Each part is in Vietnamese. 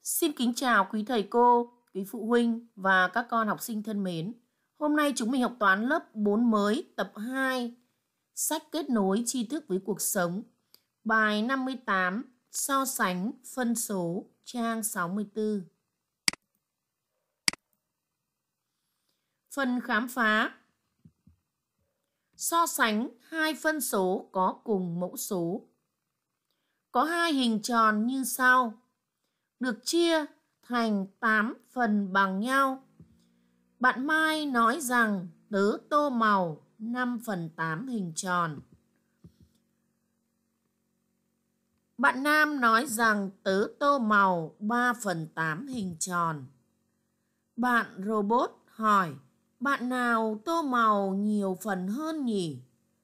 Xin kính chào quý thầy cô, quý phụ huynh và các con học sinh thân mến. Hôm nay chúng mình học toán lớp 4 mới tập 2, sách kết nối tri thức với cuộc sống. Bài 58, so sánh phân số, trang 64. Phần khám phá. So sánh hai phân số có cùng mẫu số. Có hai hình tròn như sau, được chia thành 8 phần bằng nhau. Bạn Mai nói rằng tớ tô màu 5/8 hình tròn. Bạn Nam nói rằng tớ tô màu 3/8 hình tròn. Bạn Robot hỏi, bạn nào tô màu nhiều phần hơn nhỉ?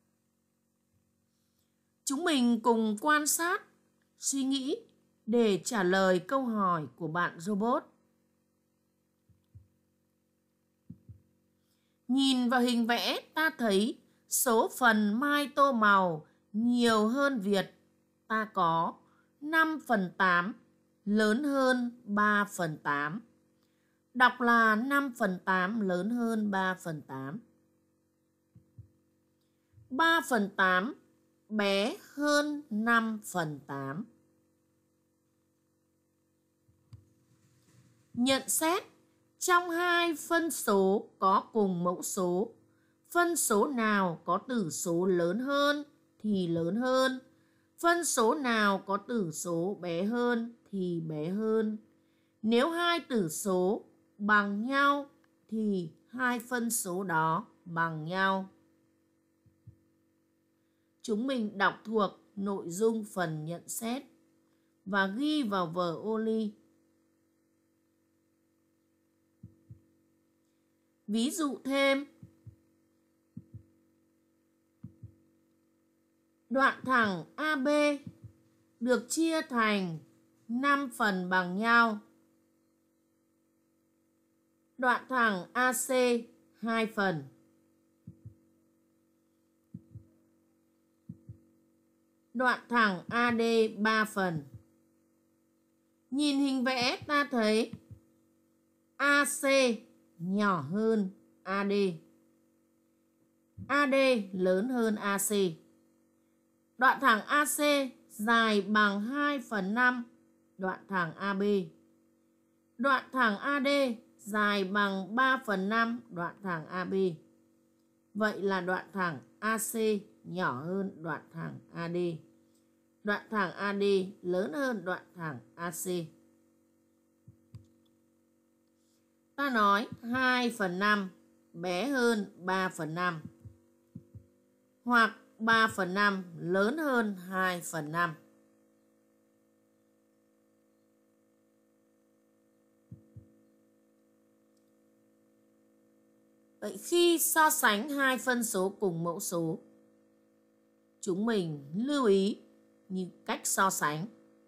Chúng mình cùng quan sát, suy nghĩ để trả lời câu hỏi của bạn Robot. Nhìn vào hình vẽ ta thấy số phần Mai tô màu nhiều hơn Việt. Ta có 5/8 lớn hơn 3/8. Đọc là 5/8 lớn hơn 3/8. 3/8 bé hơn 5/8. Nhận xét, trong hai phân số có cùng mẫu số, phân số nào có tử số lớn hơn thì lớn hơn, phân số nào có tử số bé hơn thì bé hơn. Nếu hai tử số bằng nhau thì hai phân số đó bằng nhau. Chúng mình đọc thuộc nội dung phần nhận xét và ghi vào vở ô ly. Ví dụ thêm, đoạn thẳng AB được chia thành 5 phần bằng nhau. Đoạn thẳng AC 2 phần. Đoạn thẳng AD 3 phần. Nhìn hình vẽ ta thấy AC nhỏ hơn AD. AD lớn hơn AC. Đoạn thẳng AC dài bằng 2/5 đoạn thẳng AB. Đoạn thẳng AD dài bằng 3/5 đoạn thẳng AB. Vậy là đoạn thẳng AC nhỏ hơn đoạn thẳng AD. Đoạn thẳng AD lớn hơn đoạn thẳng AC. Ta nói 2/5 bé hơn 3/5 hoặc 3/5 lớn hơn 2/5. Vậy khi so sánh hai phân số cùng mẫu số, chúng mình lưu ý như cách so sánh.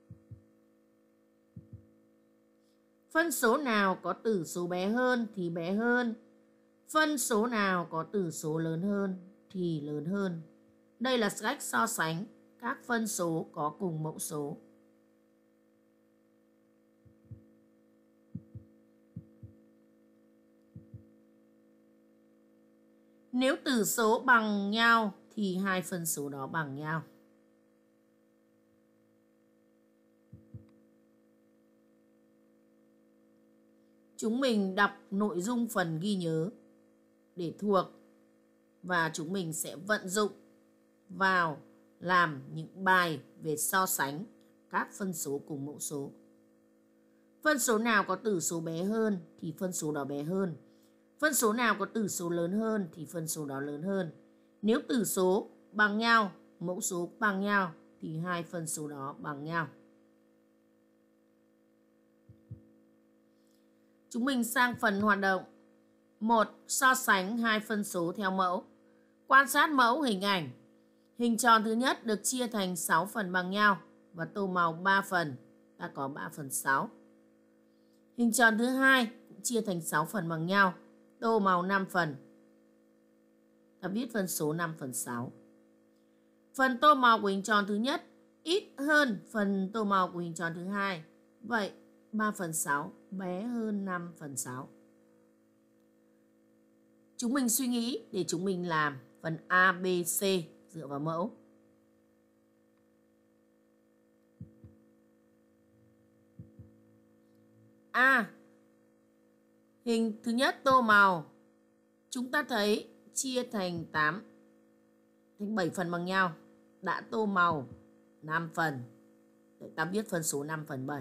Phân số nào có tử số bé hơn thì bé hơn. Phân số nào có tử số lớn hơn thì lớn hơn. Đây là cách so sánh các phân số có cùng mẫu số. Nếu tử số bằng nhau thì hai phân số đó bằng nhau. Chúng mình đọc nội dung phần ghi nhớ để thuộc và chúng mình sẽ vận dụng vào làm những bài về so sánh các phân số cùng mẫu số. Phân số nào có tử số bé hơn thì phân số đó bé hơn. Phân số nào có tử số lớn hơn thì phân số đó lớn hơn. Nếu tử số bằng nhau, mẫu số bằng nhau thì hai phân số đó bằng nhau. Chúng mình sang phần hoạt động. 1. So sánh hai phân số theo mẫu. Quan sát mẫu hình ảnh. Hình tròn thứ nhất được chia thành 6 phần bằng nhau và tô màu 3 phần. Ta có 3/6. Hình tròn thứ hai cũng chia thành 6 phần bằng nhau, tô màu 5 phần. Ta viết phân số 5/6. Phần tô màu của hình tròn thứ nhất ít hơn phần tô màu của hình tròn thứ hai. Vậy 3/6 bé hơn 5/6. Chúng mình suy nghĩ để chúng mình làm phần A, B, C dựa vào mẫu. A. Hình thứ nhất tô màu. Chúng ta thấy chia thành 7 phần bằng nhau. Đã tô màu 5 phần. Để ta viết phân số 5/7.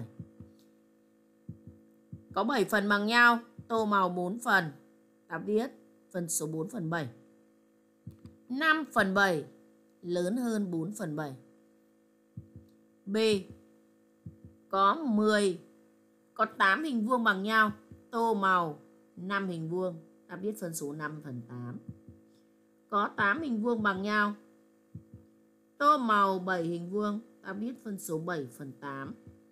Có 7 phần bằng nhau, tô màu 4 phần. Ta viết phân số 4/7. 5/7 lớn hơn 4/7. B. Có 8 hình vuông bằng nhau, tô màu 5 hình vuông. Ta viết phân số 5/8. Có 8 hình vuông bằng nhau, tô màu 7 hình vuông. Ta viết phân số 7/8.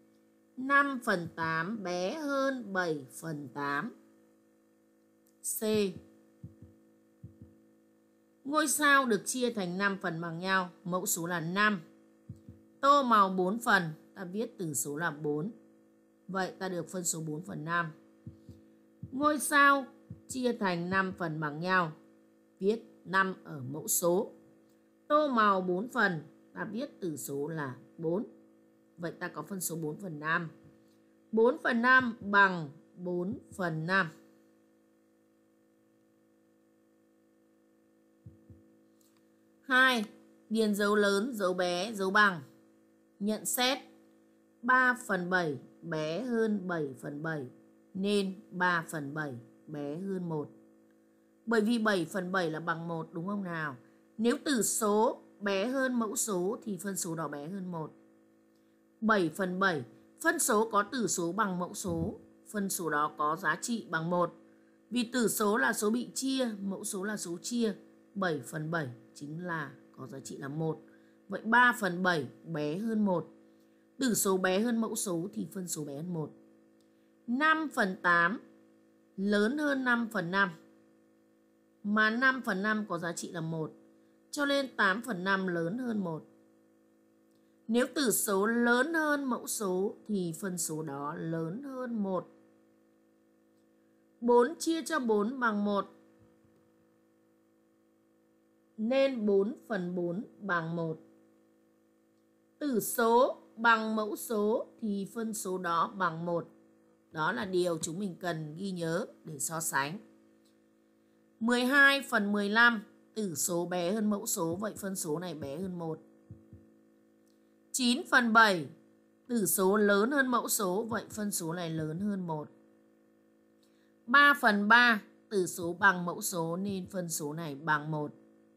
5/8 bé hơn 7/8. C. Ngôi sao được chia thành 5 phần bằng nhau, mẫu số là 5. Tô màu 4 phần, ta viết tử số là 4. Vậy ta được phân số 4/5. Ngôi sao chia thành 5 phần bằng nhau, viết 5 ở mẫu số. Tô màu 4 phần, ta viết tử số là 4. Vậy ta có phân số 4/5. 4/5 bằng 4/5. 2. Điền dấu lớn, dấu bé, dấu bằng. Nhận xét 3/7 bé hơn 7/7 nên 3/7 bé hơn 1. Bởi vì 7/7 là bằng 1 đúng không nào? Nếu tử số bé hơn mẫu số thì phân số đó bé hơn 1. 7/7, phân số có tử số bằng mẫu số, phân số đó có giá trị bằng 1. Vì tử số là số bị chia, mẫu số là số chia, 7/7 chính là có giá trị là 1. Vậy 3/7 bé hơn 1. Tử số bé hơn mẫu số thì phân số bé hơn 1. 5/8 lớn hơn 5/5. Mà 5/5 có giá trị là 1. Cho nên 8/5 lớn hơn 1. Nếu tử số lớn hơn mẫu số thì phân số đó lớn hơn 1. 4 chia cho 4 bằng 1. Nên 4/4 bằng 1. Tử số bằng mẫu số thì phân số đó bằng 1. Đó là điều chúng mình cần ghi nhớ để so sánh. 12/15, tử số bé hơn mẫu số, vậy phân số này bé hơn 1. 9/7, tử số lớn hơn mẫu số, vậy phân số này lớn hơn 1. 3/3, tử số bằng mẫu số nên phân số này bằng 1.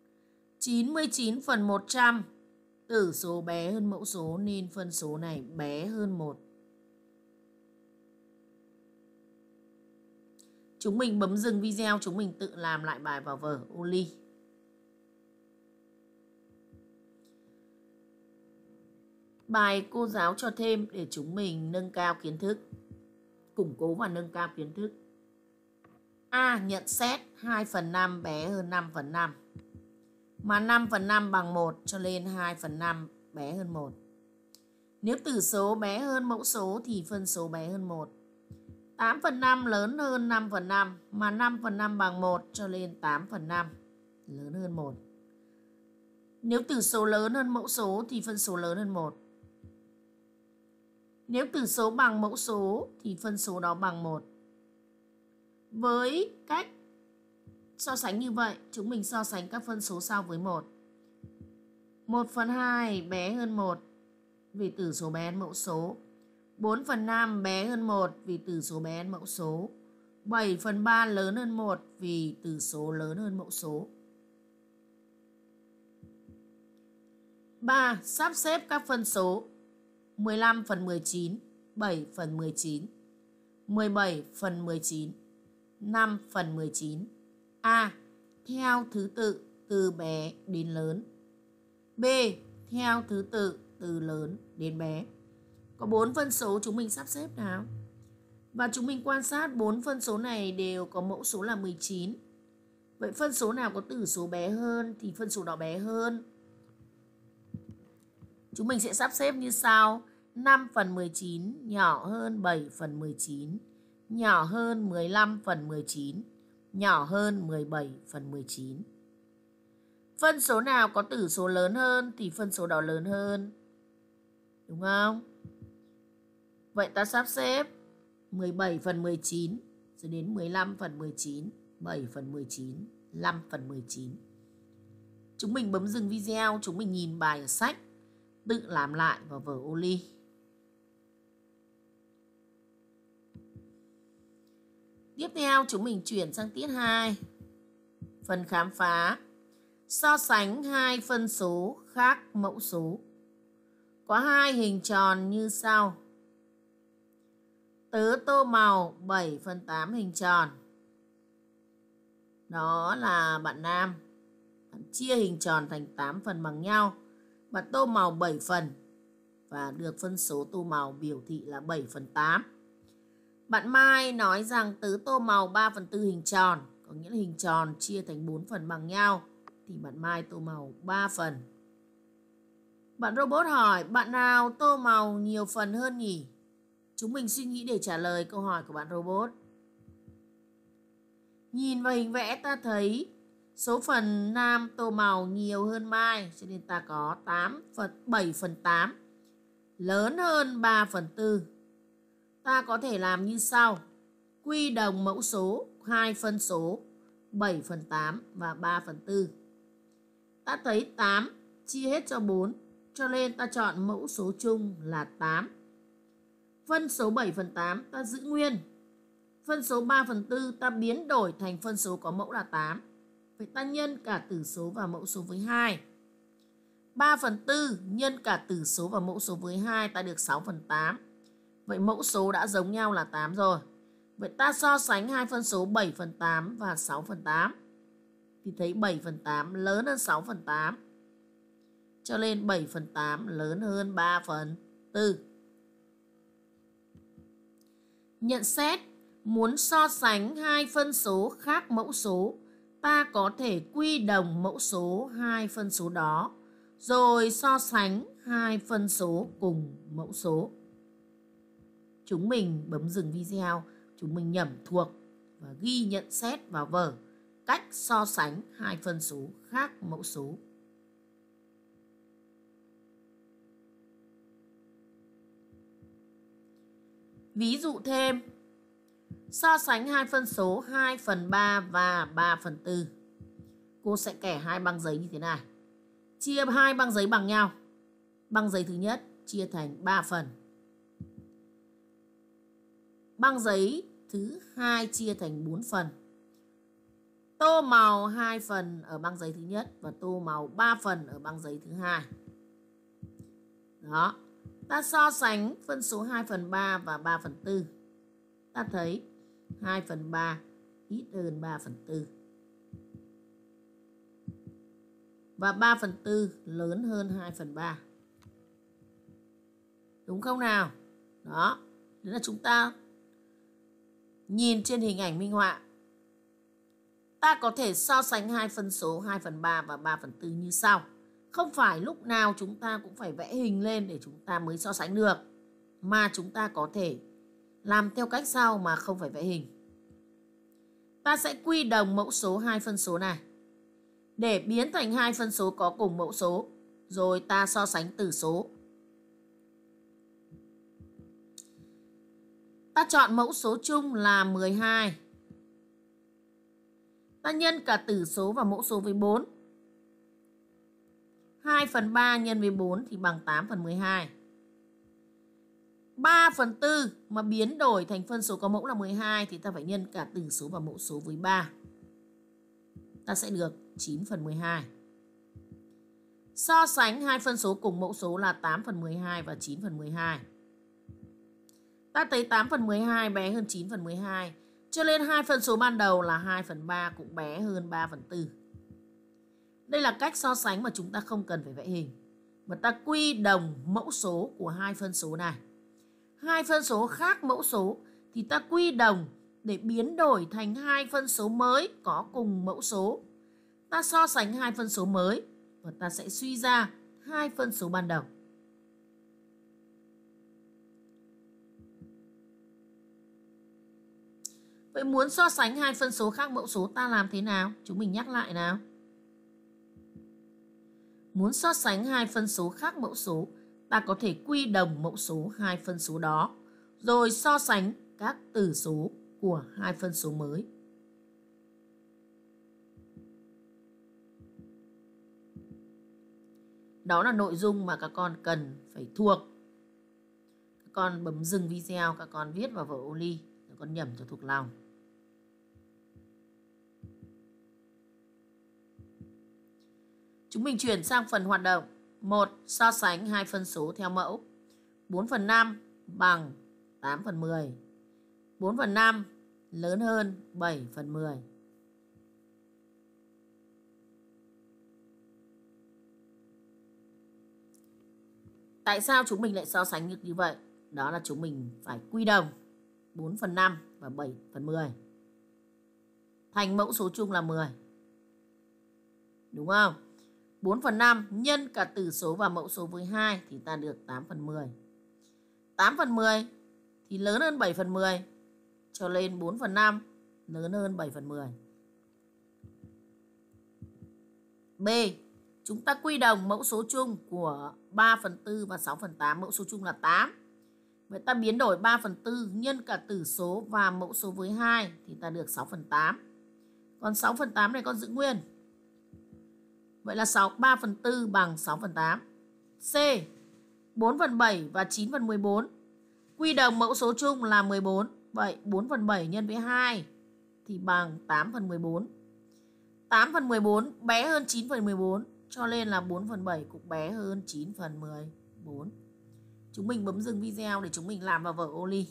99/100, tử số bé hơn mẫu số nên phân số này bé hơn 1. Chúng mình bấm dừng video, chúng mình tự làm lại bài vào vở ô ly. Bài cô giáo cho thêm để chúng mình nâng cao kiến thức, củng cố và nâng cao kiến thức. A. Nhận xét 2/5 bé hơn 5/5. Mà 5/5 bằng 1 cho nên 2/5 bé hơn 1. Nếu tử số bé hơn mẫu số thì phân số bé hơn 1. 8/5 lớn hơn 5/5 mà 5/5 bằng 1 cho nên 8/5 lớn hơn 1. Nếu tử số lớn hơn mẫu số thì phân số lớn hơn 1. Nếu tử số bằng mẫu số thì phân số đó bằng 1. Với cách so sánh như vậy, chúng mình so sánh các phân số sau với 1. 1/2 bé hơn 1 vì tử số bé hơn mẫu số. 4/5 bé hơn 1 vì tử số bé hơn mẫu số. 7/3 lớn hơn 1 vì tử số lớn hơn mẫu số. 3. Sắp xếp các phân số 15/19, 7/19, 17/19, 5/19. A. Theo thứ tự từ bé đến lớn. B. Theo thứ tự từ lớn đến bé. Có 4 phân số chúng mình sắp xếp nào. Và chúng mình quan sát 4 phân số này đều có mẫu số là 19. Vậy phân số nào có tử số bé hơn thì phân số đó bé hơn. Chúng mình sẽ sắp xếp như sau. 5 phần 19 nhỏ hơn 7 phần 19, nhỏ hơn 15 phần 19, nhỏ hơn 17 phần 19. Phân số nào có tử số lớn hơn thì phân số đó lớn hơn. Đúng không? Vậy ta sắp xếp 17 phần 19 rồi đến 15 phần 19, 7 phần 19, 5 phần 19. Chúng mình bấm dừng video, chúng mình nhìn bài ở sách, tự làm lại vào vở ô ly. Tiếp theo chúng mình chuyển sang tiết 2. Phần khám phá. So sánh hai phân số khác mẫu số. Có hai hình tròn như sau. Tớ tô màu 7 phần 8 hình tròn. Đó là bạn Nam. Bạn chia hình tròn thành 8 phần bằng nhau. Bạn tô màu 7 phần và được phân số tô màu biểu thị là 7 phần 8. Bạn Mai nói rằng tớ tô màu 3 phần 4 hình tròn, có nghĩa là hình tròn chia thành 4 phần bằng nhau, thì bạn Mai tô màu 3 phần. Bạn robot hỏi bạn nào tô màu nhiều phần hơn nhỉ? Chúng mình suy nghĩ để trả lời câu hỏi của bạn robot. Nhìn vào hình vẽ ta thấy số phần Nam tô màu nhiều hơn Mai, cho nên ta có 7 phần 8 lớn hơn 3 phần 4. Ta có thể làm như sau. Quy đồng mẫu số hai phân số 7 phần 8 và 3 phần 4. Ta thấy 8 chia hết cho 4, cho nên ta chọn mẫu số chung là 8. Phân số 7 phần 8 ta giữ nguyên. Phân số 3 phần 4 ta biến đổi thành phân số có mẫu là 8. Vậy ta nhân cả tử số và mẫu số với 2. 3 phần 4 nhân cả tử số và mẫu số với 2 ta được 6 phần 8. Vậy mẫu số đã giống nhau là 8 rồi. Vậy ta so sánh hai phân số 7 phần 8 và 6 phần 8. Thì thấy 7 phần 8 lớn hơn 6 phần 8. Cho nên 7 phần 8 lớn hơn 3 phần 4. Nhận xét. Muốn so sánh hai phân số khác mẫu số, ta có thể quy đồng mẫu số hai phân số đó, rồi so sánh hai phân số cùng mẫu số. Chúng mình bấm dừng video, chúng mình nhẩm thuộc và ghi nhận xét vào vở cách so sánh hai phân số khác mẫu số. Ví dụ thêm. So sánh hai phân số 2 phần 3 và 3 phần 4. Cô sẽ kẻ hai băng giấy như thế này. Chia hai băng giấy bằng nhau. Băng giấy thứ nhất chia thành 3 phần. Băng giấy thứ hai chia thành 4 phần. Tô màu 2 phần ở băng giấy thứ nhất và tô màu 3 phần ở băng giấy thứ hai. Đó. Ta so sánh phân số 2 phần 3 và 3 phần 4. Ta thấy 2 phần 3 ít hơn 3 phần 4. Và 3 phần 4 lớn hơn 2 phần 3. Đúng không nào? Đó. Đấy là chúng ta nhìn trên hình ảnh minh họa. Ta có thể so sánh hai phân số 2 phần 3 và 3 phần 4 như sau. Không phải lúc nào chúng ta cũng phải vẽ hình lên để chúng ta mới so sánh được. Mà chúng ta có thể làm theo cách sau mà không phải vẽ hình. Ta sẽ quy đồng mẫu số hai phân số này để biến thành hai phân số có cùng mẫu số. Rồi ta so sánh tử số. Ta chọn mẫu số chung là 12. Ta nhân cả tử số và mẫu số với 4. 2 phần 3 nhân với 4 thì bằng 8 phần 12. 3 phần 4 mà biến đổi thành phân số có mẫu là 12 thì ta phải nhân cả tử số và mẫu số với 3. Ta sẽ được 9 phần 12. So sánh hai phân số cùng mẫu số là 8 phần 12 và 9 phần 12. Ta thấy 8 phần 12 bé hơn 9 phần 12. Cho nên hai phân số ban đầu là 2 phần 3 cũng bé hơn 3 phần 4. Đây là cách so sánh mà chúng ta không cần phải vẽ hình. Mà ta quy đồng mẫu số của hai phân số này. Hai phân số khác mẫu số thì ta quy đồng để biến đổi thành hai phân số mới có cùng mẫu số. Ta so sánh hai phân số mới và ta sẽ suy ra hai phân số ban đầu. Vậy muốn so sánh hai phân số khác mẫu số ta làm thế nào? Chúng mình nhắc lại nào. Muốn so sánh hai phân số khác mẫu số, ta có thể quy đồng mẫu số hai phân số đó, rồi so sánh các tử số của hai phân số mới. Đó là nội dung mà các con cần phải thuộc. Các con bấm dừng video, các con viết vào vở ô ly, các con nhẩm cho thuộc lòng. Chúng mình chuyển sang phần hoạt động. 1. So sánh hai phân số theo mẫu. 4/5 bằng 8/10. 4/5 lớn hơn 7/10. Tại sao chúng mình lại so sánh được như vậy? Đó là chúng mình phải quy đồng 4/5 và 7/10 thành mẫu số chung là 10. Đúng không? 4/5 nhân cả tử số và mẫu số với 2 thì ta được 8/10. 8/10 thì lớn hơn 7/10, cho nên 4/5 lớn hơn 7/10. B. Chúng ta quy đồng mẫu số chung của 3/4 và 6/8, mẫu số chung là 8. Vậy ta biến đổi 3/4 nhân cả tử số và mẫu số với 2 thì ta được 6/8. Còn 6/8 này con giữ nguyên. Vậy là 3/4 bằng 6/8. C. 4/7 và 9/14. Quy đồng mẫu số chung là 14. Vậy 4/7 nhân với 2 thì bằng 8/14. 8/14 bé hơn 9/14, cho nên là 4/7 cũng bé hơn 9/14. Chúng mình bấm dừng video để chúng mình làm vào vở ô ly.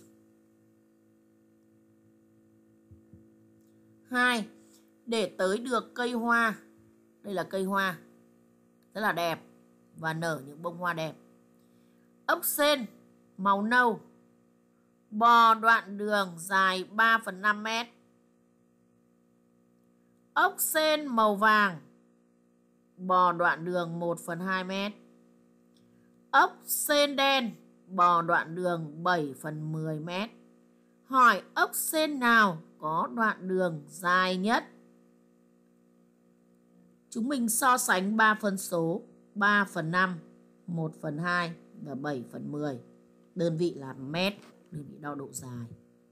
2. Để tới được cây hoa. Đây là cây hoa rất là đẹp và nở những bông hoa đẹp. Ốc sên màu nâu bò đoạn đường dài 3/5 mét. Ốc sên màu vàng bò đoạn đường 1/2 mét. Ốc sên đen bò đoạn đường 7/10 mét. Hỏi ốc sên nào có đoạn đường dài nhất? Chúng mình so sánh 3 phân số 3/5, 1/2 và 7/10. Đơn vị là mét, đơn vị đo độ dài.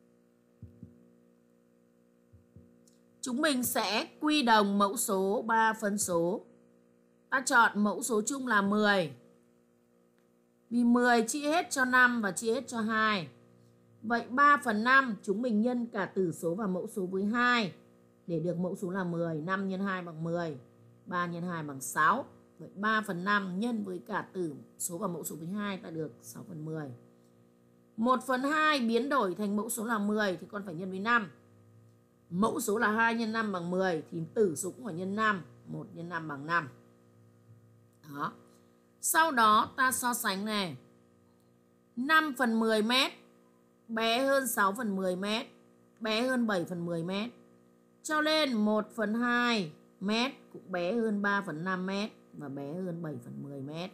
Chúng mình sẽ quy đồng mẫu số 3 phân số. Ta chọn mẫu số chung là 10. Vì 10 chia hết cho 5 và chia hết cho 2. Vậy 3/5 chúng mình nhân cả tử số và mẫu số với 2 để được mẫu số là 10. 5 nhân 2 bằng 10. 3 nhân 2 bằng 6. Vậy 3/5 nhân với cả tử số và mẫu số với 2 ta được 6/10. 1/2 biến đổi thành mẫu số là 10 thì con phải nhân với 5. Mẫu số là 2 nhân 5 bằng 10 thì tử số cũng phải nhân 5. 1 nhân 5 bằng 5. Đó. Sau đó ta so sánh này. 5/10 mét bé hơn 6/10 mét, bé hơn 7/10 mét. Cho nên 1/2 mét cũng bé hơn 3/5 mét và bé hơn 7/10 mét.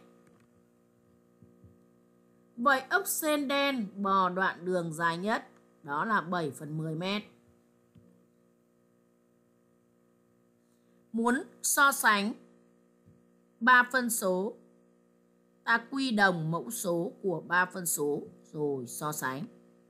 Vậy ốc sên đen bò đoạn đường dài nhất, đó là 7/10 mét. Muốn so sánh 3 phân số, ta quy đồng mẫu số của 3 phân số rồi so sánh.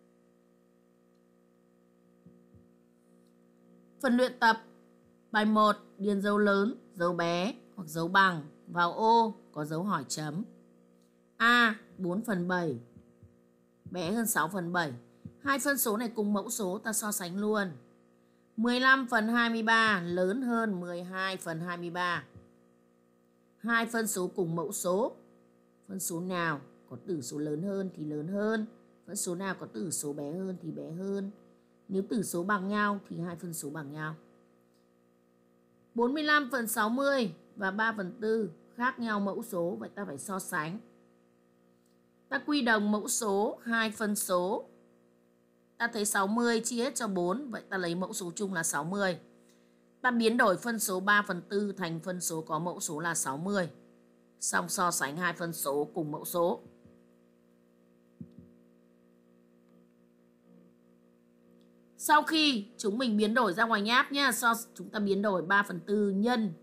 Phần luyện tập. Bài 1. Điền dấu lớn, dấu bé hoặc dấu bằng vào ô có dấu hỏi chấm. A. 4/7 bé hơn 6/7. Hai phân số này cùng mẫu số, ta so sánh luôn. 15/23 lớn hơn 12/23. Hai phân số cùng mẫu số. Phân số nào có tử số lớn hơn thì lớn hơn. Phân số nào có tử số bé hơn thì bé hơn. Nếu tử số bằng nhau thì hai phân số bằng nhau. 45/60 và 3/4 khác nhau mẫu số, vậy ta phải so sánh. Ta quy đồng mẫu số hai phân số. Ta thấy 60 chia hết cho 4, vậy ta lấy mẫu số chung là 60. Ta biến đổi phân số 3/4 thành phân số có mẫu số là 60. Xong so sánh hai phân số cùng mẫu số. Sau khi chúng mình biến đổi ra ngoài nháp nhá, chúng ta biến đổi 3/4 nhân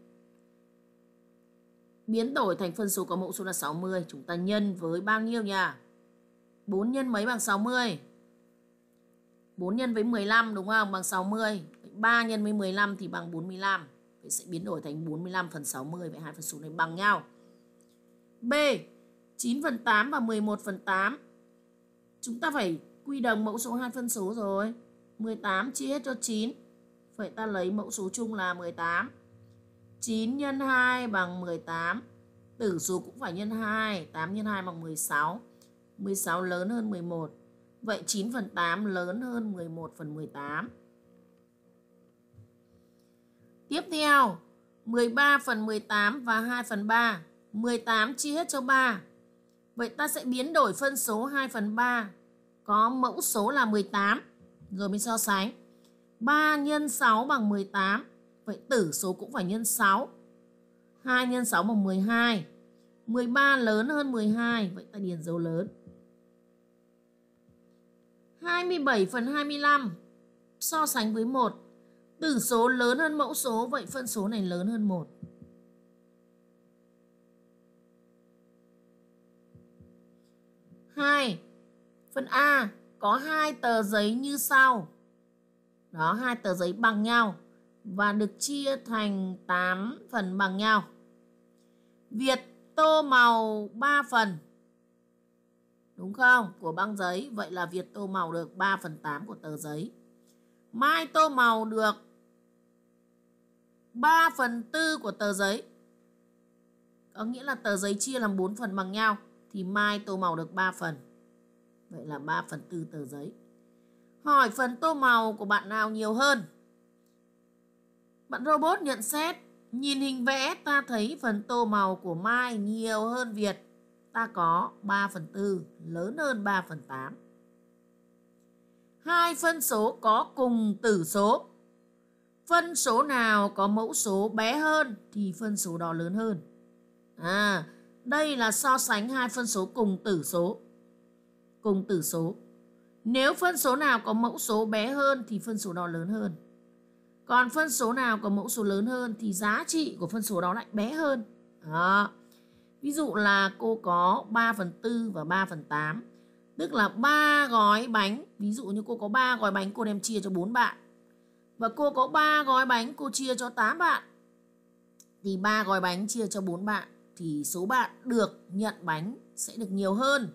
biến đổi thành phân số có mẫu số là 60, chúng ta nhân với bao nhiêu nhỉ? 4 nhân mấy bằng 60? 4 nhân với 15 đúng không? Bằng 60. 3 nhân với 15 thì bằng 45. Vậy sẽ biến đổi thành 45/60. Vậy hai phân số này bằng nhau. B. 9/8 và 11/8. Chúng ta phải quy đồng mẫu số hai phân số rồi. 18 chia hết cho 9. Vậy ta lấy mẫu số chung là 18. 9 nhân 2 bằng 18. Tử số cũng phải nhân 2. 8 nhân 2 bằng 16. 16 lớn hơn 11. Vậy 9/8 lớn hơn 11/18. Tiếp theo, 13/18 và 2/3. 18 chia hết cho 3. Vậy ta sẽ biến đổi phân số 2/3 có mẫu số là 18. Rồi mới so sánh. 3 nhân 6 bằng 18. Vậy tử số cũng phải nhân 6. 2 nhân 6 bằng 12. 13 lớn hơn 12. Vậy ta điền dấu lớn. 27/25 so sánh với 1. Tử số lớn hơn mẫu số. Vậy phân số này lớn hơn 1. Phần A có 2 tờ giấy như sau. Đó, 2 tờ giấy bằng nhau và được chia thành 8 phần bằng nhau. Việt tô màu 3 phần. Đúng không? Của băng giấy. Vậy là Việt tô màu được 3/8 của tờ giấy. Mai tô màu được 3/4 của tờ giấy. Có nghĩa là tờ giấy chia làm 4 phần bằng nhau. Thì Mai tô màu được 3 phần. Vậy là 3/4 tờ giấy. Hỏi phần tô màu của bạn nào nhiều hơn? Bạn robot nhận xét. Nhìn hình vẽ ta thấy phần tô màu của Mai nhiều hơn Việt. Ta có 3/4 lớn hơn 3/8. Hai phân số có cùng tử số. Phân số nào có mẫu số bé hơn thì phân số đó lớn hơn. Đây là so sánh hai phân số cùng tử số. Cùng tử số. Nếu phân số nào có mẫu số bé hơn thì phân số đó lớn hơn. Còn phân số nào có mẫu số lớn hơn thì giá trị của phân số đó lại bé hơn. Đó. Ví dụ là cô có 3/4 và 3/8. Tức là 3 gói bánh. Ví dụ như cô có 3 gói bánh cô đem chia cho 4 bạn. Và cô có 3 gói bánh cô chia cho 8 bạn. Thì 3 gói bánh chia cho 4 bạn. Thì số bạn được nhận bánh sẽ được nhiều hơn.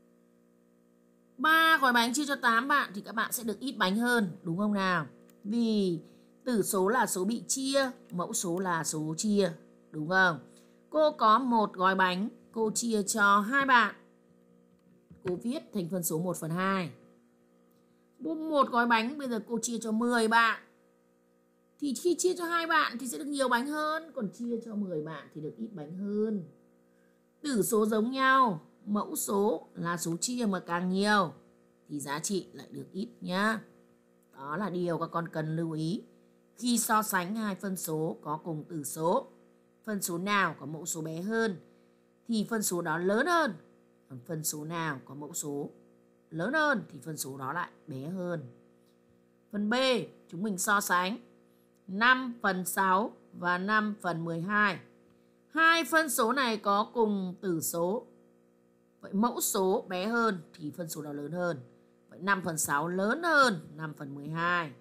3 gói bánh chia cho 8 bạn thì các bạn sẽ được ít bánh hơn. Đúng không nào? Vì tử số là số bị chia, mẫu số là số chia. Đúng không? Cô có 1 gói bánh, cô chia cho 2 bạn. Cô viết thành phân số 1/2. 1 gói bánh bây giờ cô chia cho 10 bạn. Thì khi chia cho 2 bạn thì sẽ được nhiều bánh hơn. Còn chia cho 10 bạn thì được ít bánh hơn. Tử số giống nhau. Mẫu số là số chia mà càng nhiều thì giá trị lại được ít nhá. Đó là điều các con cần lưu ý. Khi so sánh hai phân số có cùng tử số. Phân số nào có mẫu số bé hơn thì phân số đó lớn hơn. Còn phân số nào có mẫu số lớn hơn thì phân số đó lại bé hơn. Phần B, chúng mình so sánh 5/6 và 5/12. Hai phân số này có cùng tử số. Vậy mẫu số bé hơn thì phân số đó lớn hơn. Vậy 5/6 lớn hơn 5/12.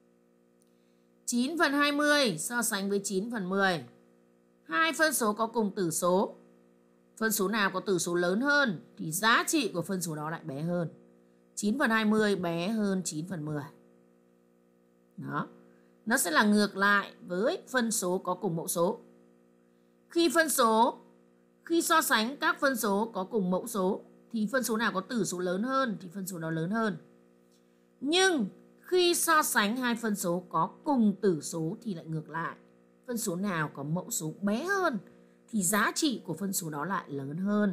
9/20 so sánh với 9/10. Hai phân số có cùng tử số. Phân số nào có tử số lớn hơn thì giá trị của phân số đó lại bé hơn. 9/20 bé hơn 9/10. Đó. Nó sẽ là ngược lại với phân số có cùng mẫu số. Khi so sánh các phân số có cùng mẫu số thì phân số nào có tử số lớn hơn thì phân số đó lớn hơn. Nhưng khi so sánh hai phân số có cùng tử số thì lại ngược lại. Phân số nào có mẫu số bé hơn thì giá trị của phân số đó lại lớn hơn.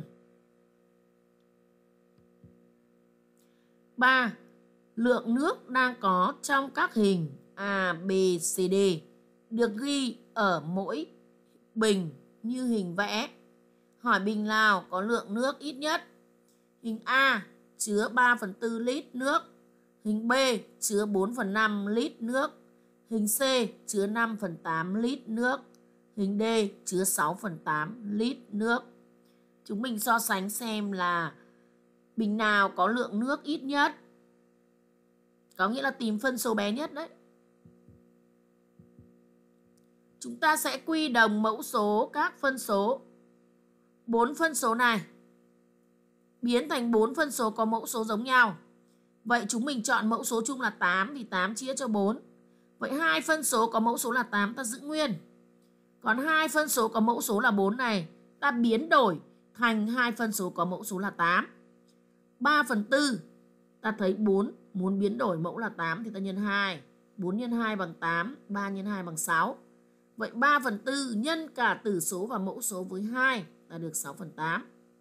3. Lượng nước đang có trong các hình A, B, C, D được ghi ở mỗi bình như hình vẽ. Hỏi bình nào có lượng nước ít nhất? Hình A chứa 3/4 lít nước. Hình B chứa 4/5 lít nước. Hình C chứa 5/8 lít nước. Hình D chứa 6/8 lít nước. Chúng mình so sánh xem là bình nào có lượng nước ít nhất. Có nghĩa là tìm phân số bé nhất đấy. Chúng ta sẽ quy đồng mẫu số các phân số. 4 phân số này biến thành 4 phân số có mẫu số giống nhau. Vậy chúng mình chọn mẫu số chung là 8 vì 8 chia cho 4. Vậy 2 phân số có mẫu số là 8 ta giữ nguyên. Còn 2 phân số có mẫu số là 4 này ta biến đổi thành 2 phân số có mẫu số là 8. 3/4 ta thấy 4 muốn biến đổi mẫu là 8 thì ta nhân 2. 4 nhân 2 bằng 8, 3 nhân 2 bằng 6. Vậy 3/4 nhân cả tử số và mẫu số với 2 ta được 6/8.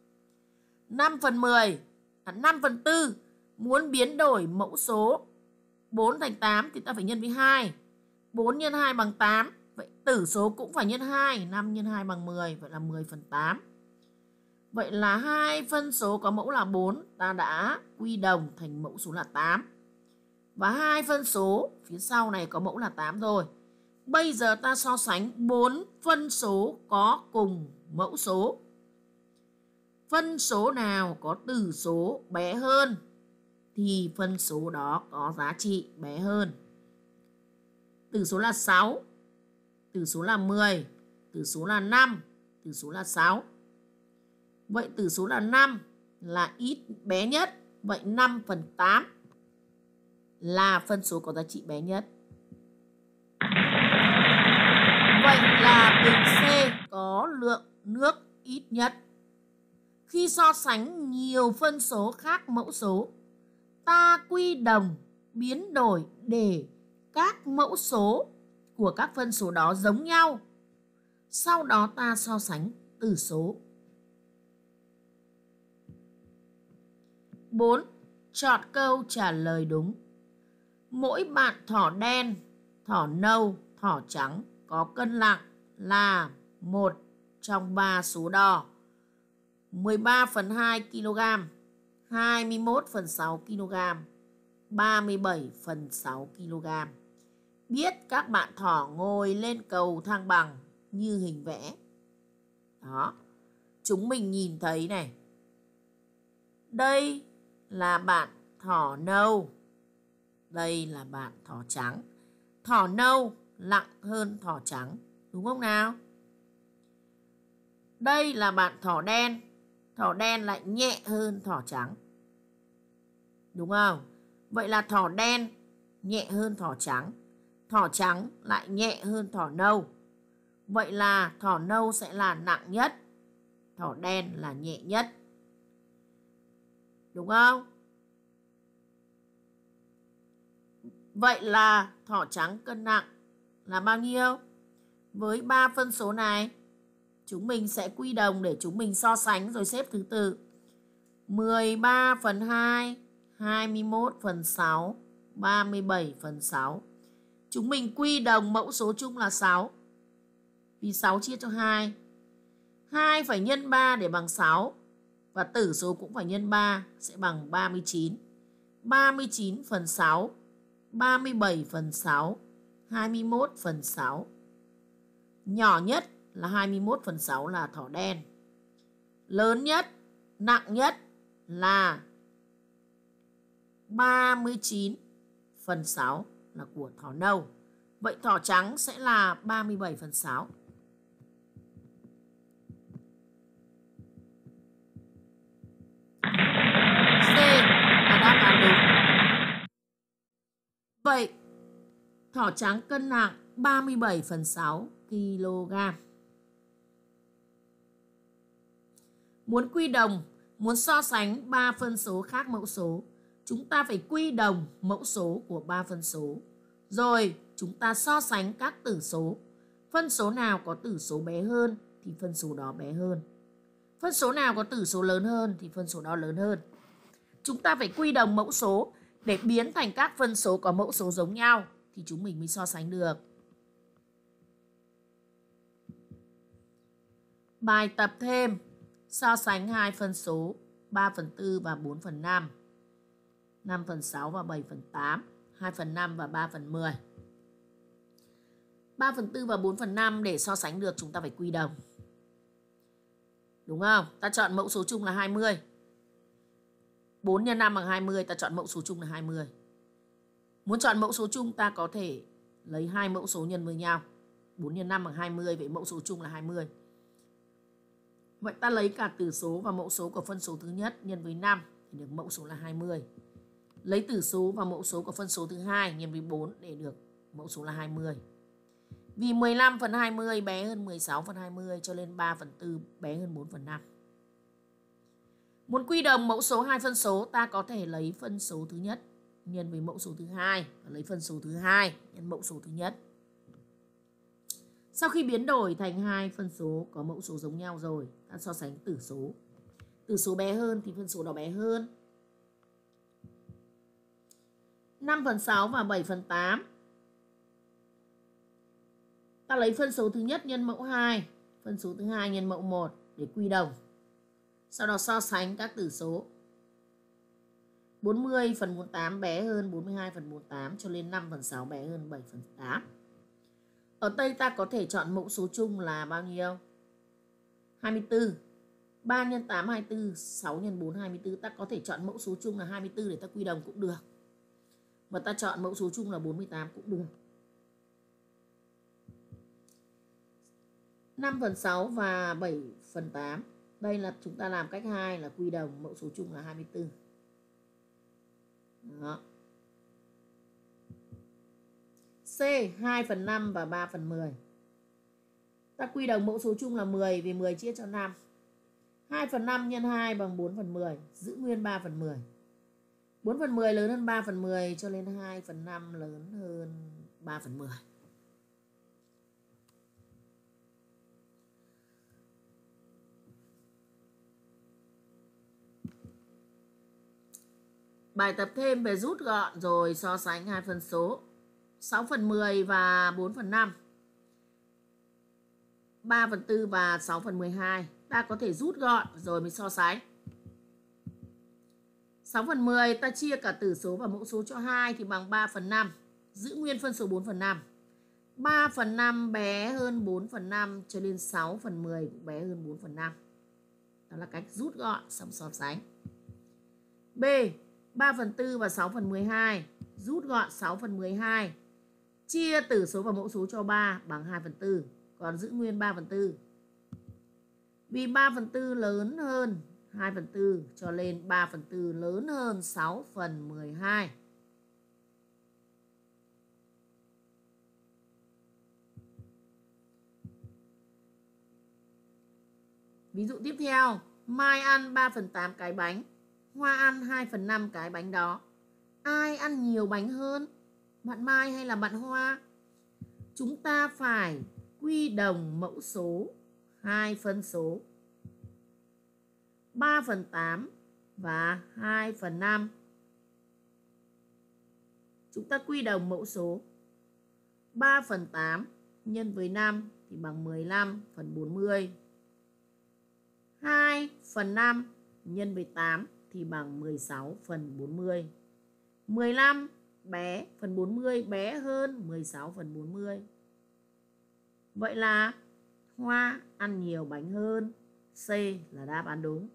5/4 muốn biến đổi mẫu số 4 thành 8 thì ta phải nhân với 2. 4 nhân 2 bằng 8. Vậy tử số cũng phải nhân 2. 5 nhân 2 bằng 10. Vậy là 10/8. Vậy là 2 phân số có mẫu là 4 ta đã quy đồng thành mẫu số là 8. Và 2 phân số phía sau này có mẫu là 8 rồi. Bây giờ ta so sánh 4 phân số có cùng mẫu số. Phân số nào có tử số bé hơn thì phân số đó có giá trị bé hơn. Tử số là 6, tử số là 10, tử số là 5, tử số là 6. Vậy tử số là 5 là ít bé nhất. Vậy 5/8 là phân số có giá trị bé nhất. Vậy là bình C có lượng nước ít nhất. Khi so sánh nhiều phân số khác mẫu số, ta quy đồng biến đổi để các mẫu số của các phân số đó giống nhau. Sau đó ta so sánh tử số. 4. Chọn câu trả lời đúng. Mỗi bạn thỏ đen, thỏ nâu, thỏ trắng có cân nặng là 1 trong 3 số đo: 13/2 kg, 21/6 kg, 37/6 kg. Biết các bạn thỏ ngồi lên cầu thang bằng như hình vẽ. Đó, chúng mình nhìn thấy này. Đây là bạn thỏ nâu. Đây là bạn thỏ trắng. Thỏ nâu nặng hơn thỏ trắng, đúng không nào? Đây là bạn thỏ đen. Thỏ đen lại nhẹ hơn thỏ trắng, đúng không? Vậy là thỏ đen nhẹ hơn thỏ trắng. Thỏ trắng lại nhẹ hơn thỏ nâu. Vậy là thỏ nâu sẽ là nặng nhất, thỏ đen là nhẹ nhất, đúng không? Vậy là thỏ trắng cân nặng là bao nhiêu? Với 3 phân số này, chúng mình sẽ quy đồng để chúng mình so sánh rồi xếp thứ tự. 13/2, 21/6, 37/6. Chúng mình quy đồng mẫu số chung là 6. Vì 6 chia cho 2. 2 phải nhân 3 để bằng 6. Và tử số cũng phải nhân 3 sẽ bằng 39. 39/6, 37/6, 21/6. Nhỏ nhất là 21/6 là thỏ đen. Lớn nhất, nặng nhất là 39/6 là của thỏ nâu. Vậy thỏ trắng sẽ là 37/6. C là đáp án đúng. Vậy thỏ trắng cân nặng 37/6 kg. Muốn quy đồng, muốn so sánh 3 phân số khác mẫu số, chúng ta phải quy đồng mẫu số của 3 phân số. Rồi chúng ta so sánh các tử số. Phân số nào có tử số bé hơn thì phân số đó bé hơn. Phân số nào có tử số lớn hơn thì phân số đó lớn hơn. Chúng ta phải quy đồng mẫu số để biến thành các phân số có mẫu số giống nhau thì chúng mình mới so sánh được. Bài tập thêm so sánh 2 phân số 3/4 và 4/5. 5/6 và 7/8, 2/5 và 3/10. 3/4 và 4/5 để so sánh được chúng ta phải quy đồng. Đúng không? Ta chọn mẫu số chung là 20. 4 x 5 bằng 20, ta chọn mẫu số chung là 20. Muốn chọn mẫu số chung ta có thể lấy hai mẫu số nhân với nhau. 4 x 5 bằng 20, vậy mẫu số chung là 20. Vậy ta lấy cả tử số và mẫu số của phân số thứ nhất nhân với 5 thì được mẫu số là 20. Lấy tử số và mẫu số của phân số thứ hai nhân với 4 để được mẫu số là 20. Vì 15/20 bé hơn 16/20 cho nên 3/4 bé hơn 4/5. Muốn quy đồng mẫu số hai phân số, ta có thể lấy phân số thứ nhất nhân với mẫu số thứ hai và lấy phân số thứ hai nhân mẫu số thứ nhất. Sau khi biến đổi thành hai phân số có mẫu số giống nhau rồi, ta so sánh tử số. Tử số bé hơn thì phân số đó bé hơn. 5/6 và 7/8. Ta lấy phân số thứ nhất nhân mẫu 2, phân số thứ hai nhân mẫu 1 để quy đồng. Sau đó so sánh các tử số. 40/48 bé hơn 42/48 cho nên 5/6 bé hơn 7/8. Ở đây ta có thể chọn mẫu số chung là bao nhiêu? 24. 3 x 8 24, 6 x 4 24. Ta có thể chọn mẫu số chung là 24 để ta quy đồng cũng được. Và ta chọn mẫu số chung là 48 cũng được. 5/6 và 7/8. Đây là chúng ta làm cách 2 là quy đồng mẫu số chung là 24. Đó. C. 2/5 và 3/10. Ta quy đồng mẫu số chung là 10 vì 10 chia cho 5. 2/5 nhân 2 bằng 4/10, giữ nguyên 3/10. 4/10 lớn hơn 3/10 cho nên 2/5 lớn hơn 3/10. Bài tập thêm về rút gọn rồi so sánh hai phân số 6/10 và 4/5, 3/4 và 6/12. Ta có thể rút gọn rồi mới so sánh. 6/10 ta chia cả tử số và mẫu số cho 2 thì bằng 3/5, giữ nguyên phân số 4/5. 3/5 bé hơn 4/5 cho nên 6/10 cũng bé hơn 4/5. Đó là cách rút gọn xong so sánh. B. 3/4 và 6/12. Rút gọn 6/12. Chia tử số và mẫu số cho 3 bằng 2/4. Còn giữ nguyên 3/4. Vì 3/4 lớn hơn 2/4 cho nên 3/4 lớn hơn 6/12. Ví dụ tiếp theo. Mai ăn 3/8 cái bánh. Hoa ăn 2/5 cái bánh đó. Ai ăn nhiều bánh hơn? Bạn Mai hay là bạn Hoa? Chúng ta phải quy đồng mẫu số hai phân số 3/8 và 2/5. Chúng ta quy đồng mẫu số 3/8 nhân với 5 thì bằng 15/40. 2/5 nhân với 8 thì bằng 16/40. 15 bé phần 40 bé hơn 16/40. Vậy là Hoa ăn nhiều bánh hơn. C là đáp án đúng.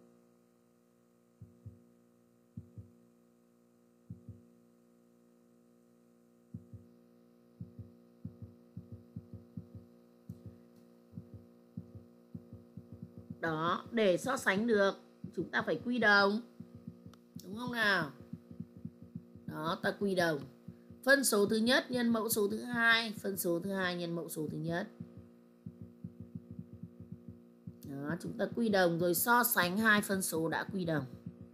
Đó, để so sánh được chúng ta phải quy đồng. Đúng không nào? Đó, ta quy đồng. Phân số thứ nhất nhân mẫu số thứ hai, phân số thứ hai nhân mẫu số thứ nhất. Đó, chúng ta quy đồng rồi so sánh hai phân số đã quy đồng.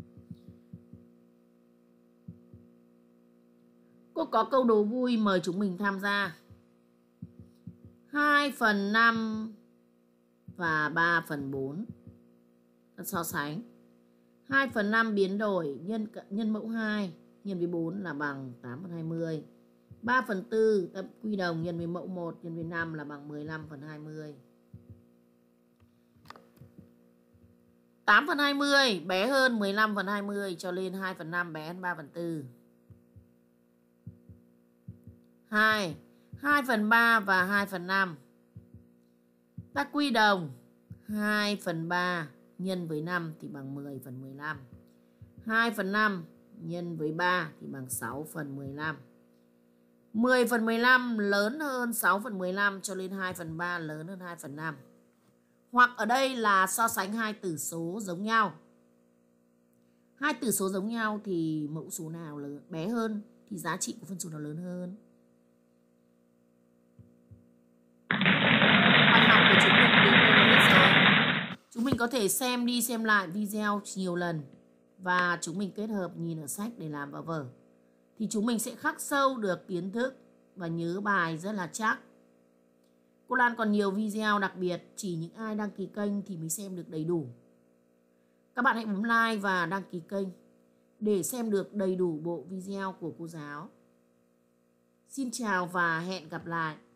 Cô có câu đố vui mời chúng mình tham gia. 2/5 và 3/4. Ta so sánh. 2/5 biến đổi nhân mẫu 2 nhân với 4 là bằng 8/20. 3/4 ta quy đồng nhân với mẫu 1 nhân với 5 là bằng 15/20. 8/20 bé hơn 15/20 cho nên 2/5 bé hơn 3/4. 2/3 và 2/5. Ta quy đồng 2/3 nhân với 5 thì bằng 10/15. 2/5 nhân với 3 thì bằng 6/15. 10/15 lớn hơn 6/15 cho nên 2/3 lớn hơn 2/5. Hoặc ở đây là so sánh hai tử số giống nhau. Hai tử số giống nhau thì mẫu số nào lớn bé hơn thì giá trị của phân số nào lớn hơn. Bài học của chúng mình đến đây hết rồi. Chúng mình có thể xem đi xem lại video nhiều lần và chúng mình kết hợp nhìn ở sách để làm vào vở. Thì chúng mình sẽ khắc sâu được kiến thức và nhớ bài rất là chắc. Cô Lan còn nhiều video đặc biệt, chỉ những ai đăng ký kênh thì mới xem được đầy đủ. Các bạn hãy bấm like và đăng ký kênh để xem được đầy đủ bộ video của cô giáo. Xin chào và hẹn gặp lại.